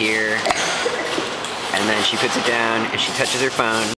here, and then she puts it down and she touches her phone.